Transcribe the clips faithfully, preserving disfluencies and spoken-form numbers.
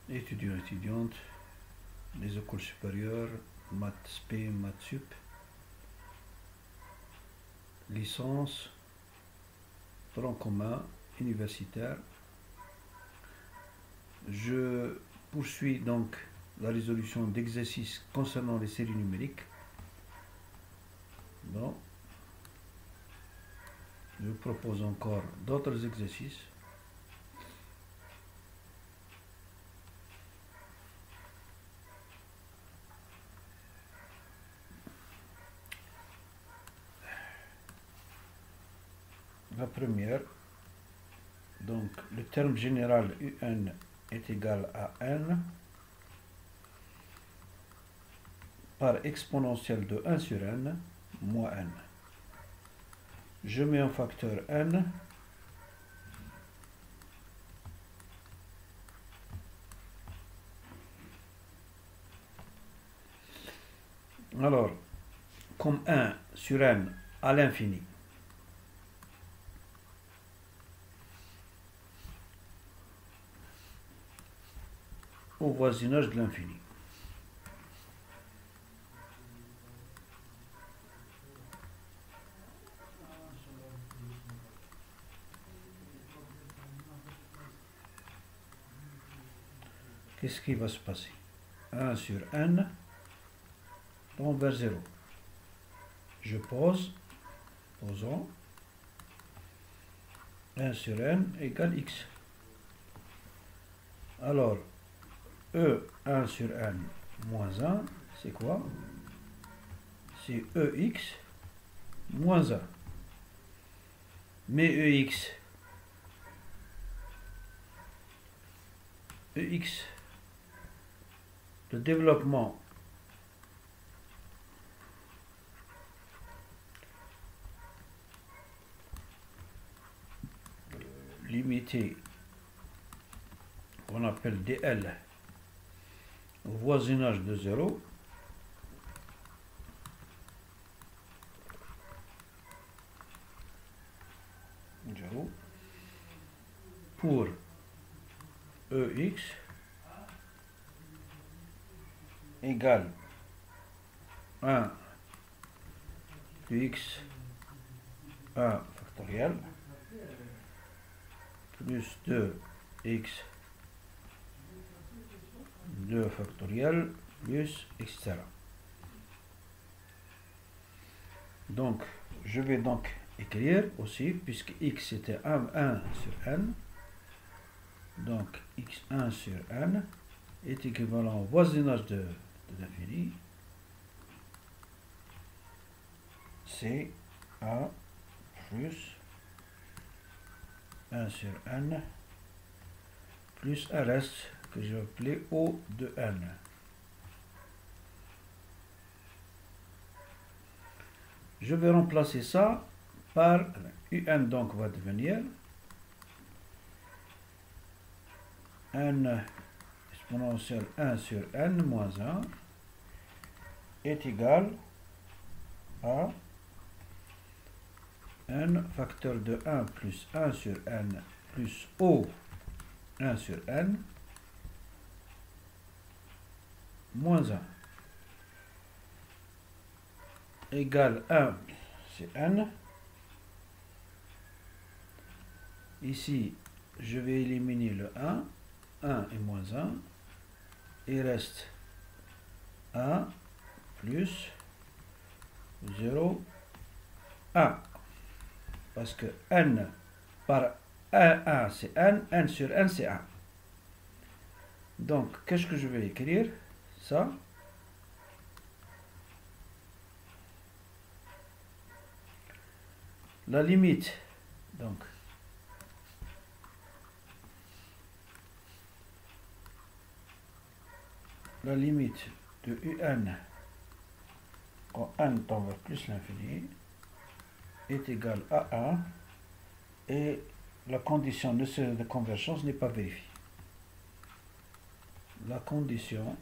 étudiants, étudiantes, les écoles supérieures, maths spé, maths sup, licence, tronc commun, universitaire. Je poursuis donc la résolution d'exercices concernant les séries numériques. Bon. Je vous propose encore d'autres exercices. La première, donc le terme général U N est égal à N par exponentielle de un sur N moins N. Je mets un facteur N alors comme un sur N à l'infini. Au voisinage de l'infini. Qu'est-ce qui va se passer? un sur N tend vers zéro. Je pose, posons, un sur N égale X. Alors, E un sur N moins un, c'est quoi? C'est E X moins un. Mais E X, E X, le développement limité, qu'on appelle D L, au voisinage de zéro, zéro pour E X égale un de X un factoriel plus deux X deux factoriel plus et cetera. Donc je vais donc écrire aussi, puisque X était un, un sur N, donc X un sur N est équivalent au voisinage de, de l'infini, C A plus un sur N plus un reste que je vais appeler O de N. Je vais remplacer ça par U N, donc va devenir N exponentielle un sur N moins un est égal à N facteur de un plus un sur N plus O un sur N moins un égale un, c'est N. Ici, je vais éliminer le un, un et moins un, il reste un plus zéro, un. Parce que N par un, un c'est N, N sur N c'est un. Donc, qu'est-ce que je vais écrire? Ça. La limite, donc, la limite de U N quand N tend vers plus l'infini est égale à un et la condition nécessaire de convergence n'est pas vérifiée. La condition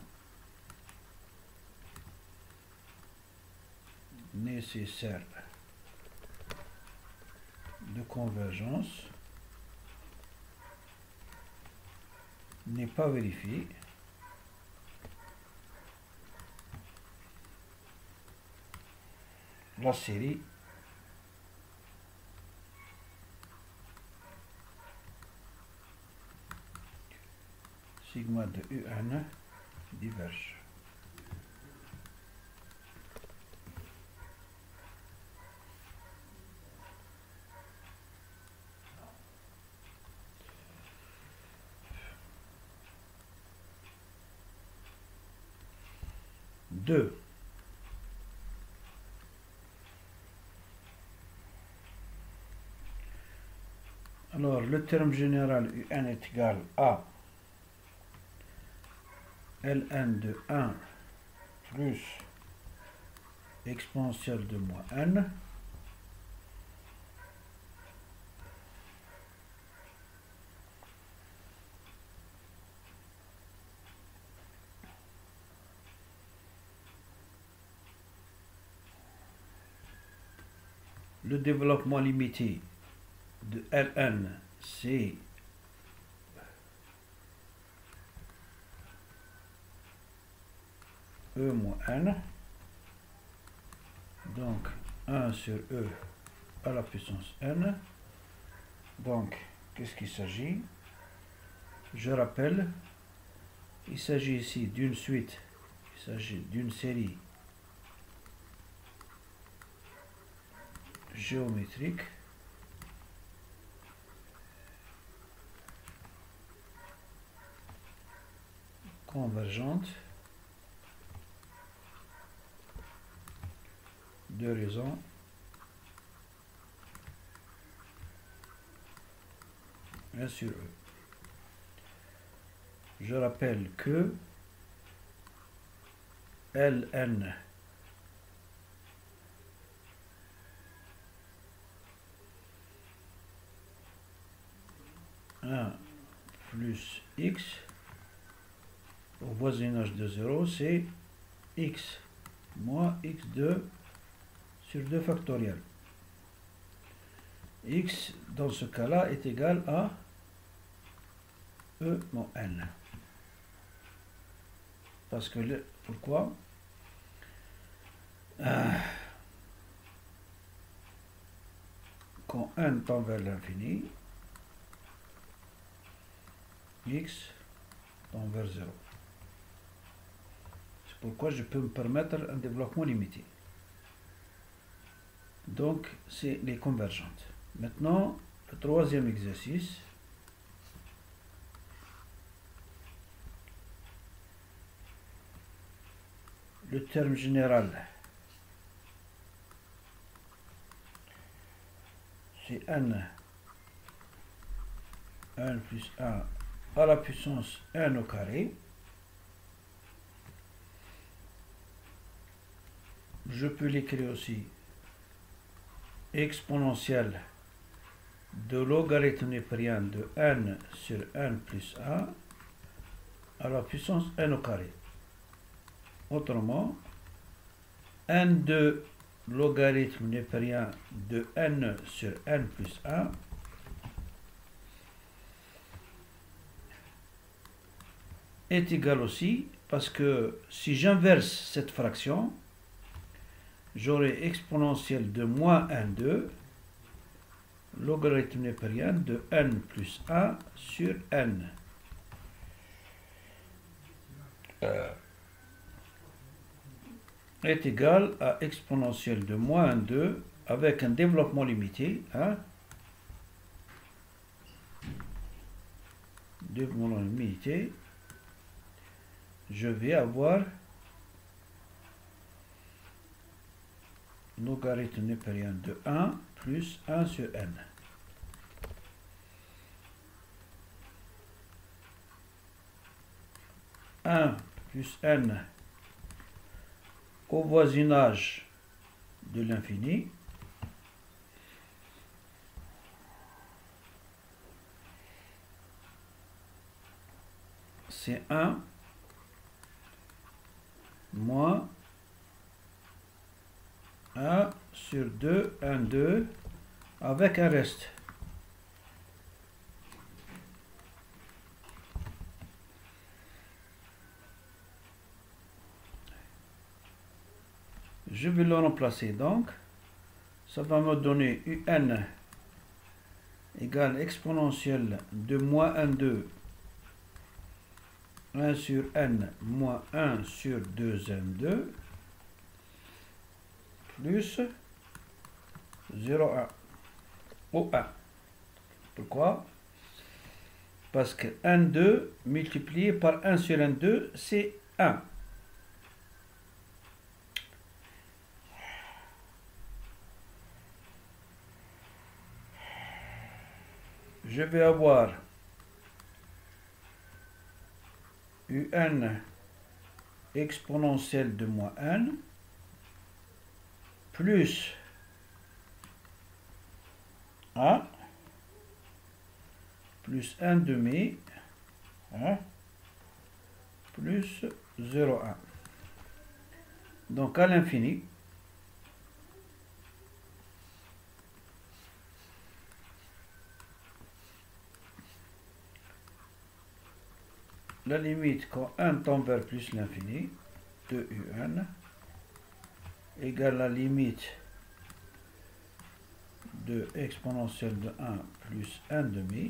nécessaire de convergence n'est pas vérifié. La série sigma de U N diverge. deux. Alors, le terme général U N est égal à Ln de un plus exponentielle de moins n le développement limité de Ln, c'est E moins n, donc un sur E à la puissance n. Donc, qu'est-ce qu'il s'agit? Je rappelle, il s'agit ici d'une suite, il s'agit d'une série géométrique convergente de raison un sur E. Je rappelle que Ln un plus x au voisinage de zéro, c'est x moins x deux sur deux factoriel. X dans ce cas-là est égal à E moins n. Parce que le, pourquoi euh, quand n tend vers l'infini, x tend vers zéro. C'est pourquoi je peux me permettre un développement limité. Donc, c'est les convergentes. Maintenant, le troisième exercice. Le terme général, c'est n, n plus un à la puissance n au carré. Je peux l'écrire aussi exponentielle de logarithme népérien de n sur n plus un à la puissance n au carré. Autrement, n de logarithme népérien de n sur n plus un est égal aussi, parce que si j'inverse cette fraction, j'aurai exponentielle de moins n deux logarithme népérien de n plus un sur n. Euh, est égal à exponentielle de moins deux avec un développement limité. Hein, développement limité, je vais avoir logarithme népérien de un plus un sur n. un plus n au voisinage de l'infini c'est un moins un sur deux, un, deux avec un reste. je vais le remplacer donc. Ça va me donner un égale exponentielle de moins un, deux, un sur n moins un sur deux n deux plus zéro virgule un ou un. Pourquoi? Parce que n deux multiplié par un sur n deux, c'est un. Je vais avoir un exponentielle de moins n plus un plus un demi hein, plus zéro virgule un. Donc à l'infini, la limite quand un tend vers plus l'infini de un égale la limite de exponentielle de un plus un demi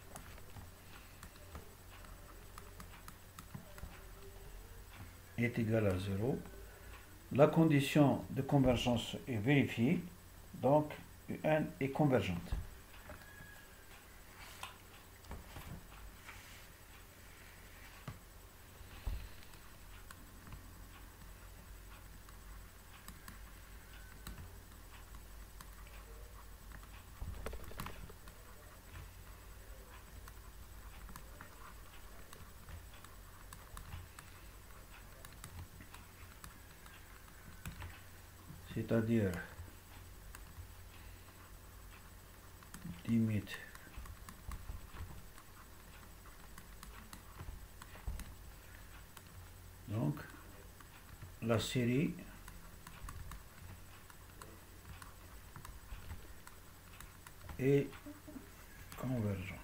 est égal à zéro. La condition de convergence est vérifiée, donc un est convergente. C'est-à-dire limite donc la série est convergente.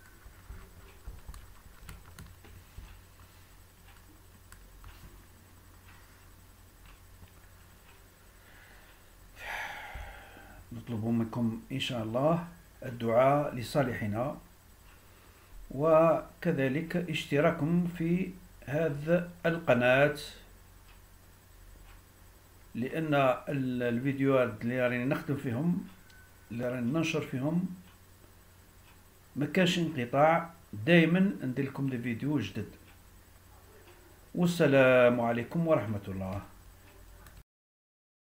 نطلب منكم إن شاء الله الدعاء لصالحنا وكذلك اشتراككم في هذه القناة، لأن الفيديوهات اللي راني نخدم فيهم اللي راني ننشر فيهم ما كانش انقطاع، دائما ندير لكم دي فيديو جدد. والسلام عليكم ورحمة الله.